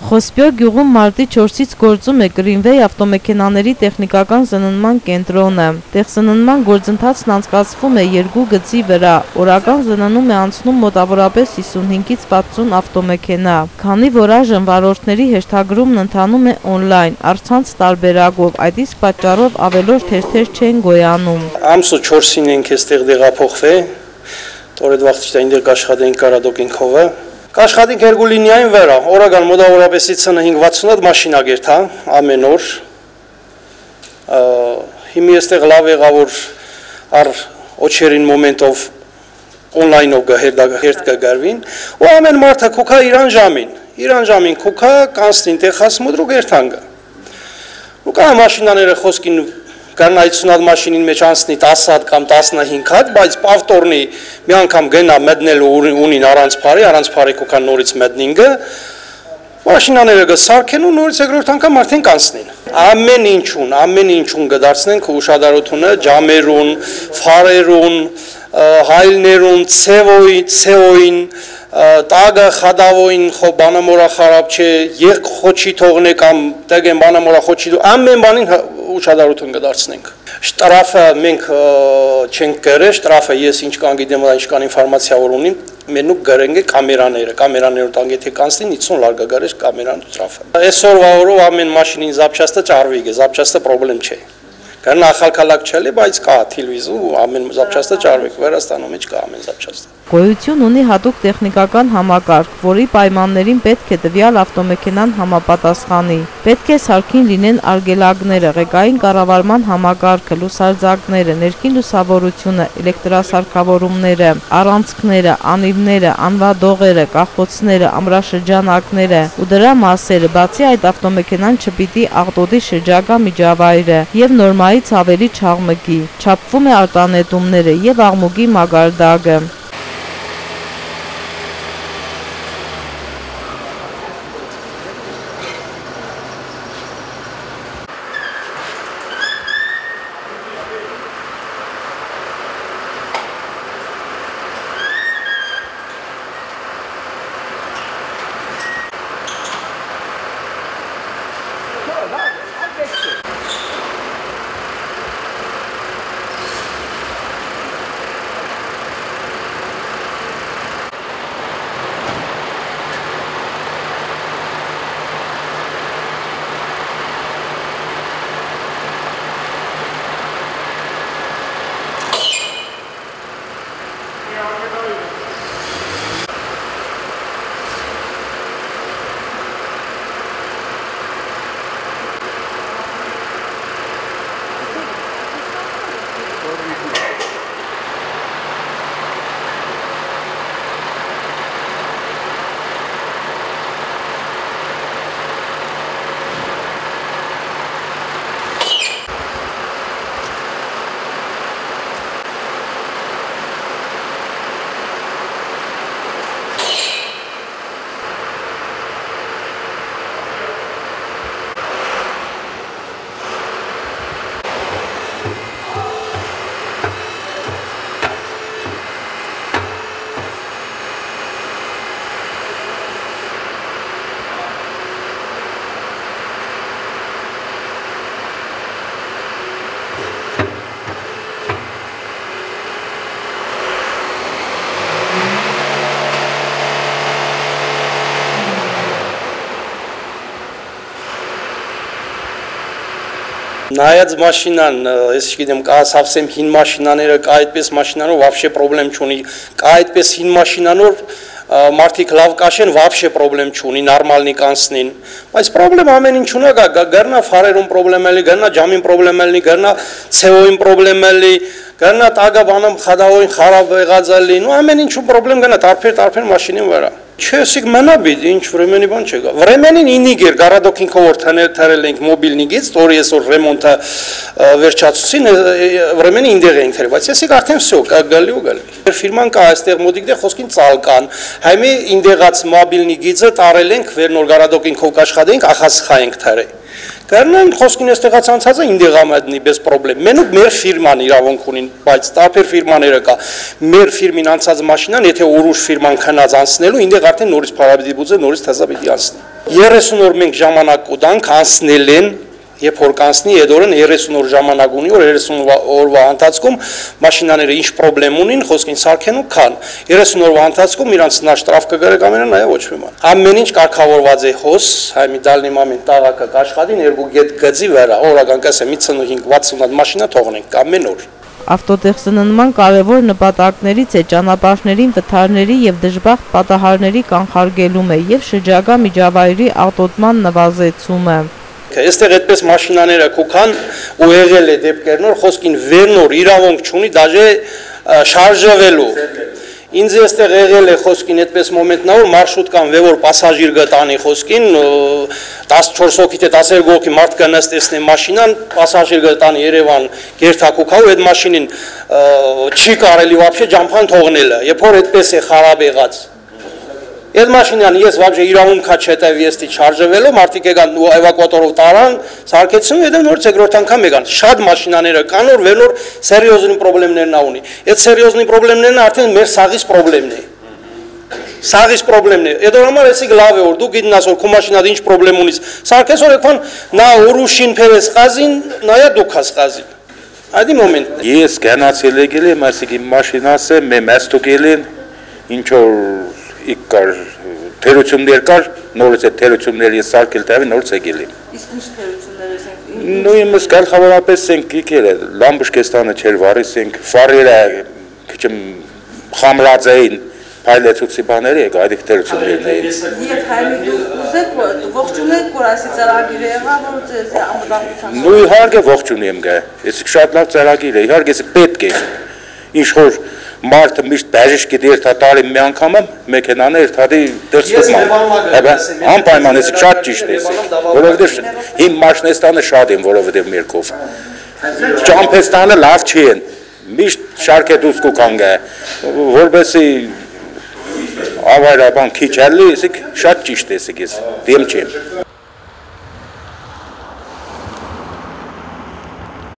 Խոսպյո գյուղում մարտի 4-ից գործում է Greenway ավտոմեքենաների տեխնիկական զննման կենտրոնը։ Տեխսննման գործընթացն անցկացվում է 2 գծի վրա։ Օրական զննում է անցնում մոտավորապես 55-ից 60 ավտոմեքենա, քանի որ այժմ վարորդների հերթագրումն ընթանում է on-line, առցանց տարբերակով, այդ իսկ պատճառով ավելորդ թերթեր չեն գոյանում։ Ամսու 4-ին ենք այստեղ դեղափոխվել, տորեդ վաղտիշտ այնտեղ աշխատենք Կարադոկինքովը։ Կաշխատենք երկու լինիային վրա, օրական մոտավորապես 55-60 մաշինա գերթա, ամեն օր։ Հիմի այստեղ լավ եղավ, որ առ օչերին մոմենտով on-line-ով հերթ կգարվին, ու ամեն մարդը կուքա իրան ժամին կուքա կանցնին տեխաս մոդրու գերթանգը։ Ու կա մաշինաները խոսքին Կան 50 մաշինին մեջ անցնի 10 հատ կամ 15 հատ, բայց պավտորնի մի անգամ գնա մտնելու ունին առանց բարի կոքան նորից մտնինգը, մաշինաները գսարքեն ու նորից երկրորդ անգամ արդեն կանցնին։ Ամեն ինչուն գդարցնենք ուշադրությունը ջամերուն, ֆարերուն, հայլներուն, ցեոին, տագը խադավոին խո բանամորա խարապ չէ, երկ խոչի թողնե կամ տեգեն բանամորա խոչի ամեն բանին ուշադրություն կդարձնենք։ Շտրաֆը մենք չենք գրել, շտրաֆը ես ինչ կան գիտեմ, ինչքան ինֆորմացիա որ ունիմ, մենուկ գրենք կամերաներով տան եթե կանցնին 50 լարգա գրես կամերան շտրաֆը։ Այսօրվա օրով ամեն մաշինին զապչաստը ճարվի է, զապչաստը պրոբլեմ չէ։ Կան ախալքալակ չելի, բայց կա թիլվիզու ամեն զապչաստը ճարվի, Վրաստանում մեջ կա ամեն զապչաստը։ Գոյություն ունի հատուկ տեխնիկական համակարգ, որի պայմաններին պետք է տվյալ ավտոմեքենան համապատասխանի։ Պետք է սարքին լինեն արգելակները, ղեկային կառավարման համակարգը, լուսարձակները, ներքին լուսավորությունը, էլեկտրասարքավորումները, առանցքները, անիվները, անվադողերը, կախոցները, ամրաշրջանակները ու դրա մասերը, բացի այդ ավտոմեքենան չպիտի աղտոտի շրջակա միջավայրը եւ նորմայից ավելի չաղմկի, չափվում է արտանետումները եւ աղմուկի մակարդակը։ Նայած մաշինան, ես չգիտեմ, կա совсем հին մաշինաները, կա այդպես մաշինանով вообще պրոբլեմ չունի, կա այդպես հին մաշինանով մարդիկ լավ կաշեն, вообще պրոբլեմ չունի, նորմալնի կանցնին, բայց պրոբլեմ ամեն ինչ ունի, գարնա ֆարերում պրոբլեմ էլի, գարնա ջամին պրոբլեմ էլի, գարնա ցեոին պրոբլեմ էլի, գարնա տագա բանամ խադավոին խարավ եղած էլի, ու ամեն ինչում պրոբլեմ գնա տարբեր մաշինին վրա։ Չեսիկ մնաբիդ, ինչ վրեմենի բան չկա։ Վրեմենին ինիգ էր, Կարադոկինքով որ թերել ենք մոբիլնիգից, որի այսօր ռեմոնտը վերջացուցին, վրեմենի ինդեղ ենք թերել, բայց եսիկ արդեն վсё, գալի ու գալի։ Ֆիրման կա այստեղ մոտիկներ խոսքին ծալ կան, հայմի ինդեղած մոբիլնիգիցը տարել ենք, վերնոր Կարադոկինքով կաշխատենք, ախասխա ենք թերել։ Կերնեն խոսքին այստեղած անցածը ինդեղամետնի bez պրոբլեմ։ Մենուկ մեր ֆիրման իրավունք ունին, բայց տարբեր ֆիրմաները կա։ Մեր ֆիրմին անցած մաշինան, եթե ուրիշ ֆիրման քնած անցնելու, ինդեղ արդեն նորից փարաբիդի բուծե, նորից թազա պիտի անցնի։ 30 օր մենք ժամանակ կուտանք անցնել են, երբ որ կանցնի այդ օրն 30 օր ժամանակ ունի, որ 30 օրվա ընթացքում մաշինաները ինչ խնդրեմ ունին, խոսքին սարքեն ու քան 30 օրվա ընթացքում իրանց նա շտրաֆ կգրեք ամենը նայ ոչ մի բան։ Ամեն ինչ կարգավորված է հոս, հայ մի դալնի մամին տաղակը կաշխատին երկու գետ գծի վրա, օրական կասեմ 55-60 հատ մաշինա թողնենք ամեն օր։ Ավտոտեխնոլոգիան կարևոր նպատակներից է ճանապարհներին վթարների եւ դժբախտ պատահարների կանխարգելումը եւ շրջակա միջավայրի աղտոտման նվազեցումը։ Այստեղ այդպես մաշինաները կուքան ու եղել է դեպքերնոր խոսքին վերնոր իրավունք չունի դաժե շարժվելու։ Ինձ այստեղ եղել է խոսքին այդպես մոմենտնա որ մարշրուտկան վեոր պասաժիր գտանի խոսքին 14 հոգի թե 12 հոգի մարդ կնստեցնի մաշինան պասաժիր գտանի Երևան գերթակուքավ այդ մաշինին չի կարելի вообще ջամփան թողնելը երբ որ այդպես է խարաբ եղած Այդ մաշինան ես вообще իրավունքա չհետև եստի շարժվելով մարդիկ եկան ու էվակուատորով տարան, սարքեցին ու հետո նոր ցերորդ անգամ եկան։ Շատ մաշինաները կան որ վերնոր սերիոզնի խնդիրներն ունի։ Այդ սերիոզնի խնդիրներն արդեն մեր սաղից խնդիրն է։ Սաղից խնդիրն է։ Այդ համար էսիկ լավ է որ դու գիտնաս որ քո մաշինան ինչ խնդրեմ ունի։ Սարքես որ եկան նա ուրուշին փերես խազին, նայա դուքաս խազին։ Այդ մոմենտն է։ Ես գնացել եկել եմ, այսինքն մաշինասը մեզ տուգելին ինչ որ Ikar terüçümler kar, nolse terüçümler yesarkel tabi nolse gelin. İskinç terüçümler sen. Nuyumuz kal havarapes sen kikele, lambuş kestane çelvari sen farire kiçim hamradzein payletutsi baneri gaydik terüçümler neyin. Niye haymi uzak voqçunay kurası zaragire hamurze amdan. Nuy harge voqçunayım ga. Esik şartlar zaragire, hargesi petke. İşhor Martı müşt bəjiş gidir tatarım mi ankamam mekanana irtadi dırstırmam. Evet, ampayman esik şart çiştesi. Volovidir, him maşnestanı şadim volovidir Mirkov. Campestanı laf çiyen, müşt şarket usku kanga. Volbesi avayraban kiçerli esik şart çiştesi giz, demçiyim.